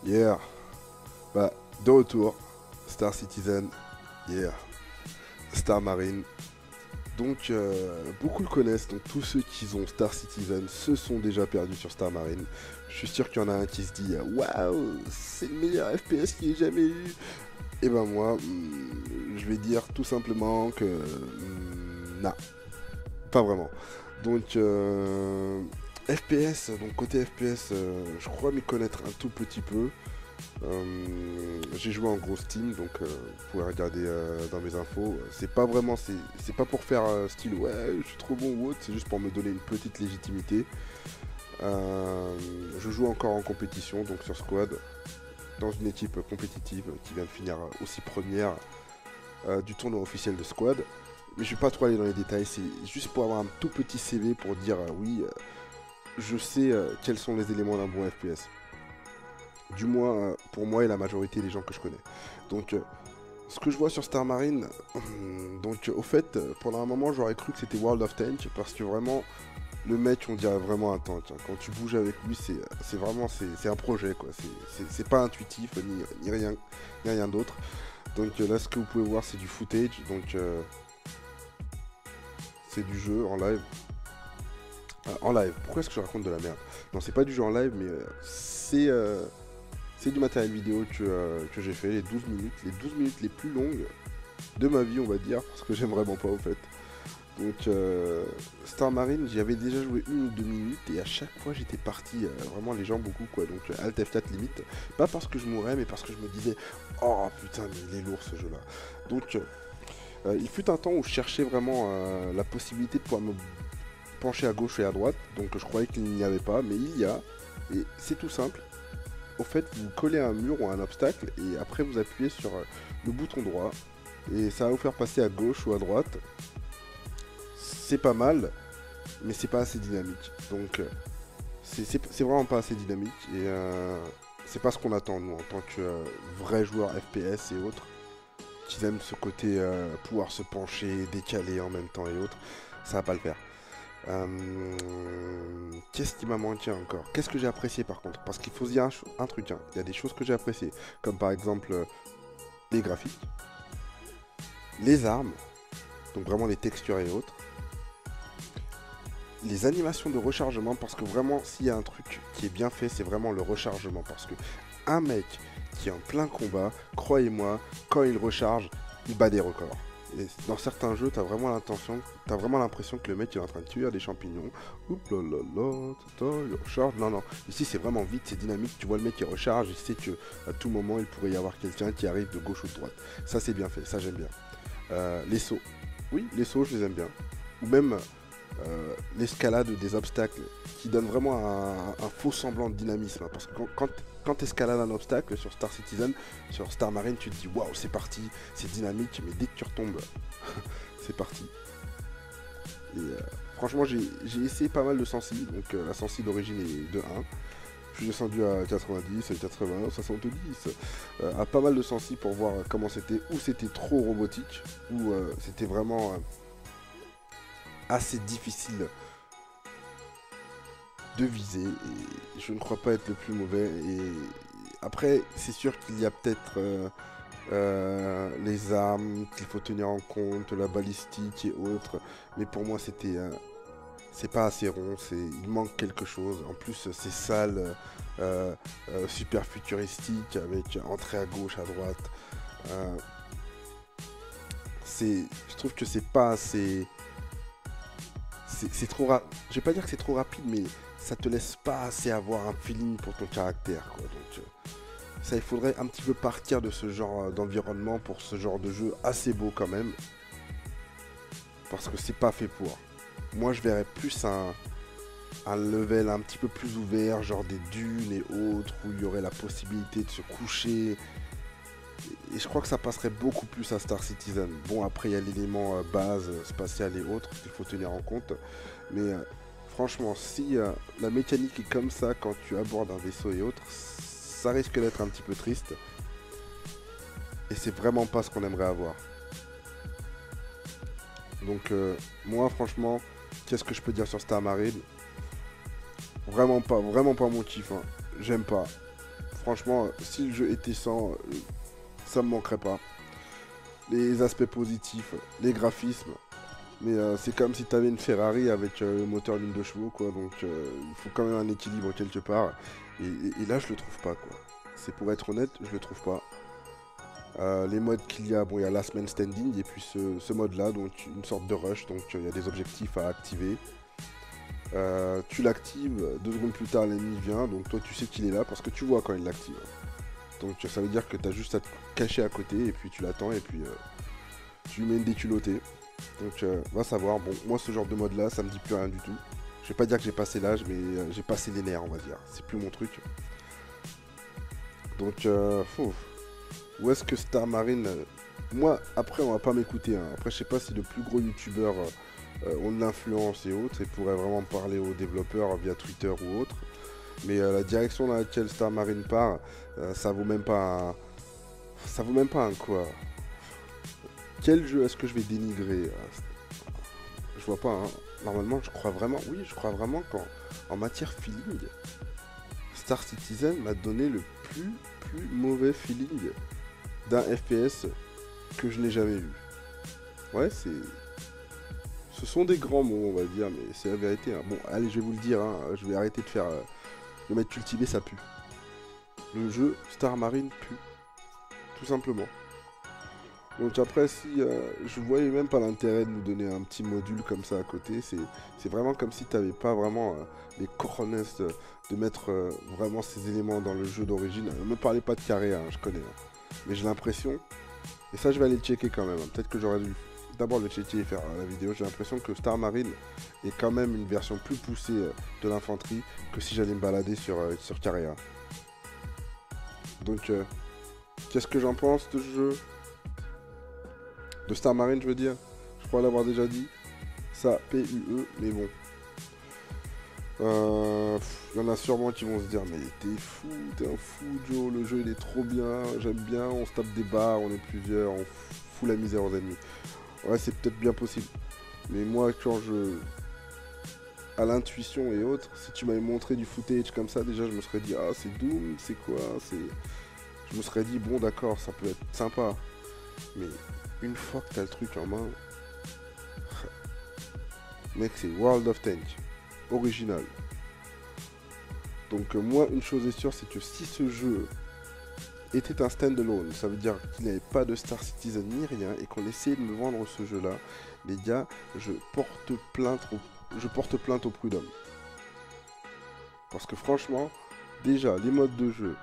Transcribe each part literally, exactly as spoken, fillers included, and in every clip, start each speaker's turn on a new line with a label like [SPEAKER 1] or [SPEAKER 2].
[SPEAKER 1] Yeah, bah de retour, Star Citizen, yeah, Star Marine. Donc euh, beaucoup le connaissent, donc tous ceux qui ont Star Citizen se sont déjà perdus sur Star Marine. Je suis sûr qu'il y en a un qui se dit waouh, c'est le meilleur F P S qu'il ait jamais eu. Et ben moi, hmm, je vais dire tout simplement que hmm, non, pas vraiment. Donc euh, F P S, donc côté F P S, euh, je crois m'y connaître un tout petit peu. Euh, j'ai joué en gros Steam, donc euh, vous pouvez regarder euh, dans mes infos. C'est pas vraiment, c'est c'est pas pour faire euh, style ouais, je suis trop bon ou autre, c'est juste pour me donner une petite légitimité. Euh, je joue encore en compétition, donc sur Squad, dans une équipe compétitive qui vient de finir aussi première euh, du tournoi officiel de Squad. Mais je vais pas trop aller dans les détails, c'est juste pour avoir un tout petit C V pour dire euh, oui, euh, je sais euh, quels sont les éléments d'un bon F P S. Du moins euh, pour moi et la majorité des gens que je connais. Donc euh, ce que je vois sur Star Marine, donc euh, au fait, euh, pendant un moment j'aurais cru que c'était World of Tank parce que vraiment le mec on dirait vraiment un tank. Hein. Quand tu bouges avec lui c'est vraiment c'est un projet quoi. C'est pas intuitif ni, ni rien, ni rien d'autre. Donc euh, là ce que vous pouvez voir c'est du footage, donc euh, c'est du jeu en live. Euh, en live, pourquoi est-ce que je raconte de la merde? Non c'est pas du jeu en live mais euh, c'est... Euh, C'est du matériel vidéo que, euh, que j'ai fait, les douze minutes, les douze minutes les plus longues de ma vie, on va dire, parce que j'aime vraiment pas, au fait. Donc, euh, Star Marine, j'y avais déjà joué une ou deux minutes, et à chaque fois, j'étais parti, euh, vraiment les gens beaucoup, quoi. Donc, euh, Alt F quatre limite. Pas parce que je mourais, mais parce que je me disais, oh putain, mais il est lourd ce jeu-là. Donc, euh, il fut un temps où je cherchais vraiment euh, la possibilité de pouvoir me pencher à gauche et à droite. Donc, je croyais qu'il n'y avait pas, mais il y a. Et c'est tout simple. Au fait, vous collez un mur ou un obstacle et après vous appuyez sur le bouton droit et ça va vous faire passer à gauche ou à droite. C'est pas mal, mais c'est pas assez dynamique. Donc c'est vraiment pas assez dynamique et euh, c'est pas ce qu'on attend nous en tant que euh, vrais joueurs F P S et autres qui aiment ce côté euh, pouvoir se pencher, décaler en même temps et autres. Ça va pas le faire. Euh, Qu'est-ce qui m'a manqué encore? Qu'est-ce que j'ai apprécié par contre? Parce qu'il faut se dire un, un truc, hein. Il y a des choses que j'ai appréciées, comme par exemple euh, les graphiques, les armes, donc vraiment les textures et autres, les animations de rechargement, parce que vraiment s'il y a un truc qui est bien fait, c'est vraiment le rechargement, parce que un mec qui est en plein combat, croyez-moi, quand il recharge, il bat des records. Et dans certains jeux, t'as vraiment l'intention, t'as vraiment l'impression que le mec il est en train de cueillir des champignons. Oups là là là, tata, il recharge. Non, non, ici c'est vraiment vite, c'est dynamique. Tu vois le mec qui recharge, il sait que à tout moment il pourrait y avoir quelqu'un qui arrive de gauche ou de droite. Ça c'est bien fait, ça j'aime bien. Euh, les sauts, oui, les sauts je les aime bien. Ou même euh, l'escalade des obstacles qui donne vraiment un, un faux semblant de dynamisme. Hein, parce que quand, quand quand tu escalades un obstacle sur Star Citizen, sur Star Marine, tu te dis waouh, c'est parti, c'est dynamique, mais dès que tu retombes, c'est parti. Et euh, franchement, j'ai essayé pas mal de sensi, donc euh, la sensi d'origine est de un. Je suis descendu à quatre-vingt-dix, quatre-vingts, soixante-dix, euh, à pas mal de sensi pour voir comment c'était, où c'était trop robotique, où euh, c'était vraiment euh, assez difficile de viser et je ne crois pas être le plus mauvais. Et après c'est sûr qu'il y a peut-être euh, euh, les armes qu'il faut tenir en compte, la balistique et autres, mais pour moi c'était euh, c'est pas assez rond, c'est il manque quelque chose. En plus c'est sale, euh, euh, super futuristique avec entrée à gauche, à droite. Euh, c'est je trouve que c'est pas assez, c'est trop rapide. Je vais pas dire que c'est trop rapide, mais ça te laisse pas assez avoir un feeling pour ton caractère, quoi. Donc euh, ça, il faudrait un petit peu partir de ce genre euh, d'environnement pour ce genre de jeu assez beau quand même, parce que c'est pas fait pour. Moi, je verrais plus un, un level un petit peu plus ouvert, genre des dunes et autres, où il y aurait la possibilité de se coucher. Et je crois que ça passerait beaucoup plus à Star Citizen. Bon, après, il y a l'élément euh, base, euh, spatial et autres qu'il faut tenir en compte. Mais euh, franchement, si euh, la mécanique est comme ça quand tu abordes un vaisseau et autres, ça risque d'être un petit peu triste. Et c'est vraiment pas ce qu'on aimerait avoir. Donc, euh, moi, franchement, qu'est-ce que je peux dire sur Star Marine? Vraiment pas, vraiment pas mon kiff. Hein. J'aime pas. franchement, si le jeu était sans, euh, ça me manquerait pas. Les aspects positifs, les graphismes. Mais euh, c'est comme si tu avais une Ferrari avec euh, le moteur d'une deux chevaux, quoi. Donc euh, il faut quand même un équilibre quelque part. Et, et- et là, je le trouve pas, quoi. C'est pour être honnête, je le trouve pas. Euh, les modes qu'il y a, bon, il y a Last Man Standing et puis ce, ce mode-là, donc une sorte de rush. Donc il y a des objectifs à activer. Euh, tu l'actives, deux secondes plus tard, l'ennemi vient. Donc toi, tu sais qu'il est là parce que tu vois quand il l'active. Donc ça veut dire que tu as juste à te cacher à côté et puis tu l'attends et puis euh, tu lui mets une déculottée. Donc euh, va savoir, bon moi ce genre de mode là ça me dit plus rien du tout. Je vais pas dire que j'ai passé l'âge mais euh, j'ai passé les nerfs on va dire. C'est plus mon truc. Donc euh, faut- où est-ce que Star Marine euh, moi après on va pas m'écouter. Hein. Après je sais pas si le plus gros youtubeur euh, euh, ont de l'influence et autres et pourraient vraiment parler aux développeurs via Twitter ou autre. Mais euh, la direction dans laquelle Star Marine part, euh, ça vaut même pas un... Ça vaut même pas un quoi. Quel jeu est-ce que je vais dénigrer? Je vois pas, hein. Normalement, je crois vraiment, oui, je crois vraiment qu'en en matière feeling, Star Citizen m'a donné le plus, plus mauvais feeling d'un F P S que je n'ai jamais eu. Ouais, c'est... Ce sont des grands mots, on va dire, mais c'est la vérité. Hein. Bon, allez, je vais vous le dire, hein. Je vais arrêter de faire... Euh, le mettre cultivé, ça pue. Le jeu Star Marine pue. Tout simplement. Donc après, si euh, je voyais même pas l'intérêt de nous donner un petit module comme ça à côté, c'est vraiment comme si tu n'avais pas vraiment euh, les cojones de, de mettre euh, vraiment ces éléments dans le jeu d'origine. Ne me parlez pas de carré, hein, je connais. Hein. Mais j'ai l'impression, et ça je vais aller le checker quand même, hein. Peut-être que j'aurais dû d'abord le checker et faire euh, la vidéo. J'ai l'impression que Star Marine est quand même une version plus poussée euh, de l'infanterie que si j'allais me balader sur, euh, sur Carrea. Donc, euh, qu'est-ce que j'en pense de ce jeu? De Star Marine, je veux dire. Je crois l'avoir déjà dit. Ça, P U E, mais bon. Il euh, y en a sûrement qui vont se dire, mais t'es fou, t'es un fou, Joe. Le jeu, il est trop bien. J'aime bien. On se tape des barres, on est plusieurs. On fout la misère aux ennemis. Ouais, c'est peut-être bien possible. Mais moi, quand je... à l'intuition et autres, si tu m'avais montré du footage comme ça, déjà, je me serais dit, ah, c'est Doom, c'est quoi? C'est... Je me serais dit, bon, d'accord, ça peut être sympa. Mais... une fois que t'as le truc en main, mec, c'est World of Tanks, original. Donc euh, moi, une chose est sûre, c'est que si ce jeu était un standalone, ça veut dire qu'il n'y avait pas de Star Citizen ni rien, et qu'on essayait de me vendre ce jeu-là, les gars, je porte plainte au, je porte plainte au prud'homme. Parce que franchement, déjà, les modes de jeu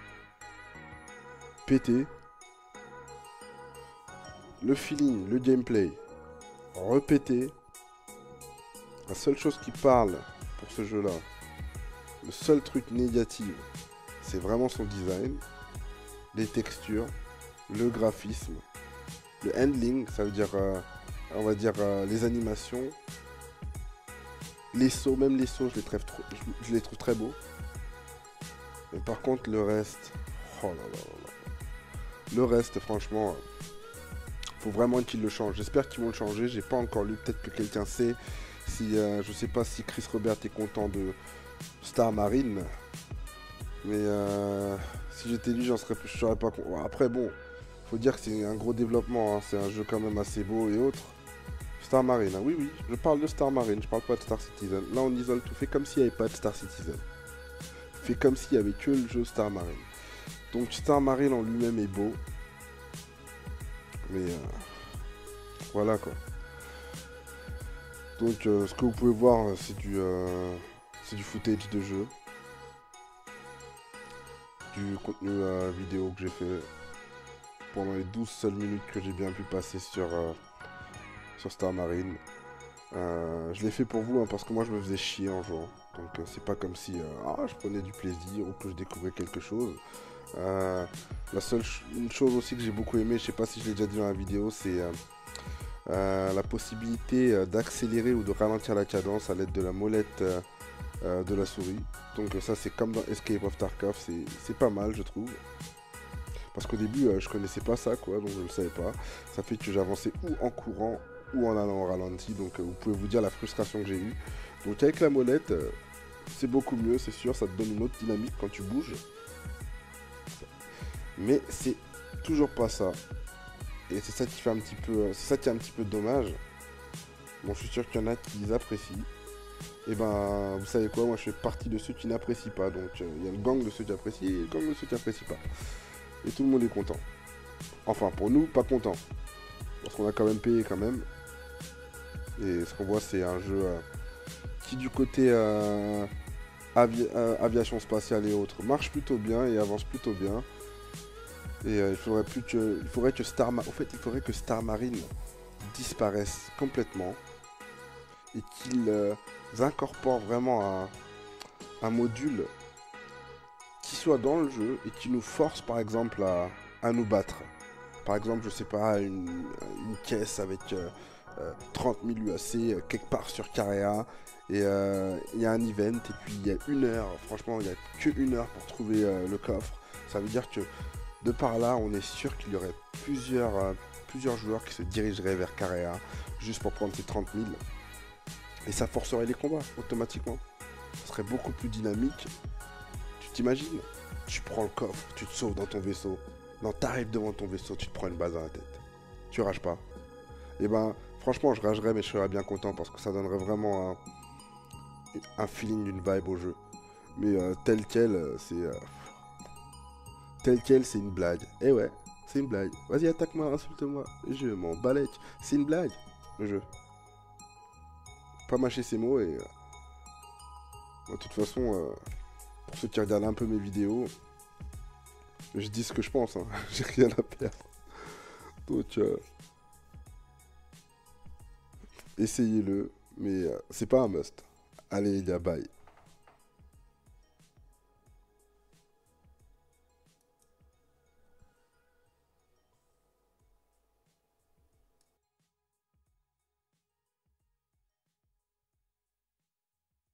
[SPEAKER 1] pété. Le feeling, le gameplay, répété. La seule chose qui parle pour ce jeu-là, le seul truc négatif, c'est vraiment son design, les textures, le graphisme, le handling, ça veut dire, euh, on va dire, euh, les animations, les sauts, même les sauts, je les trouve, trop, je, je les trouve très beaux. Mais par contre, le reste, oh là là là là. Le reste, franchement... faut vraiment qu'ils le changent. J'espère qu'ils vont le changer. J'ai pas encore lu. Peut-être que quelqu'un sait. Si euh, je sais pas si Chris Robert est content de Star Marine. Mais euh, si j'étais lui, j'en serais, je serais pas content. Après bon, faut dire que c'est un gros développement. Hein. C'est un jeu quand même assez beau et autres. Star Marine. Hein. Oui oui, je parle de Star Marine. Je parle pas de Star Citizen. Là on isole tout. Fait comme s'il n'y avait pas de Star Citizen. Fait comme s'il y avait que le jeu Star Marine. Donc Star Marine en lui-même est beau. Mais euh, voilà quoi. Donc euh, ce que vous pouvez voir c'est du euh, c'est du footage de jeu. Du contenu euh, vidéo que j'ai fait pendant les douze seules minutes que j'ai bien pu passer sur, euh, sur Star Marine. Euh, je l'ai fait pour vous hein, parce que moi je me faisais chier en jouant. Donc euh, c'est pas comme si euh, ah, je prenais du plaisir ou que je découvrais quelque chose. Euh, la seule ch une chose aussi que j'ai beaucoup aimé, je sais pas si je l'ai déjà dit dans la vidéo, c'est euh, euh, la possibilité euh, d'accélérer ou de ralentir la cadence à l'aide de la molette euh, euh, de la souris. Donc euh, ça c'est comme dans Escape of Tarkov, c'est pas mal je trouve. Parce qu'au début euh, je connaissais pas ça quoi, donc je ne savais pas. Ça fait que j'avançais ou en courant ou en allant au ralenti, donc euh, vous pouvez vous dire la frustration que j'ai eue. Donc avec la molette, euh, c'est beaucoup mieux, c'est sûr, ça te donne une autre dynamique quand tu bouges. Mais c'est toujours pas ça. Et c'est ça qui fait un petit peu. C'est ça qui est un petit peu dommage. Bon, je suis sûr qu'il y en a qui apprécient. Et ben, vous savez quoi, moi je fais partie de ceux qui n'apprécient pas. Donc il euh, y a le gang de ceux qui apprécient et le gang de ceux qui n'apprécient pas. Et tout le monde est content. Enfin, pour nous, pas content. Parce qu'on a quand même payé quand même. Et ce qu'on voit, c'est un jeu euh, qui, du côté euh, avi euh, aviation spatiale et autres, marche plutôt bien et avance plutôt bien. Et euh, il faudrait plus que, il faudrait que Star, Ma- au fait, il faudrait que Star Marine disparaisse complètement et qu'ils euh, incorporent vraiment un, un module qui soit dans le jeu et qui nous force, par exemple, à, à nous battre. Par exemple, je sais pas, une, une caisse avec euh, euh, trente mille U A C euh, quelque part sur Carrea. Et euh, il y a un event, et puis il y a une heure. Franchement, il n'y a que une heure pour trouver euh, le coffre. Ça veut dire que de par là, on est sûr qu'il y aurait plusieurs, euh, plusieurs joueurs qui se dirigeraient vers Carrea juste pour prendre ces trente mille. Et ça forcerait les combats automatiquement. Ça serait beaucoup plus dynamique. Tu t'imagines? Tu prends le coffre, tu te sauves dans ton vaisseau. Non, t'arrives devant ton vaisseau, tu te prends une base dans la tête. Tu rages pas. Et ben, franchement, je ragerais, mais je serais bien content parce que ça donnerait vraiment un, un feeling, d'une vibe au jeu. Mais euh, tel quel, euh, c'est... Euh, tel quel, c'est une blague. Eh ouais, c'est une blague. Vas-y, attaque-moi, insulte-moi. Je m'en balèque. C'est une blague, le jeu. Pas mâcher ses mots et... Euh, de toute façon, euh, pour ceux qui regardent un peu mes vidéos, je dis ce que je pense, hein. J'ai rien à perdre. Donc, euh, essayez-le, mais euh, c'est pas un must. Allez, les gars, bye.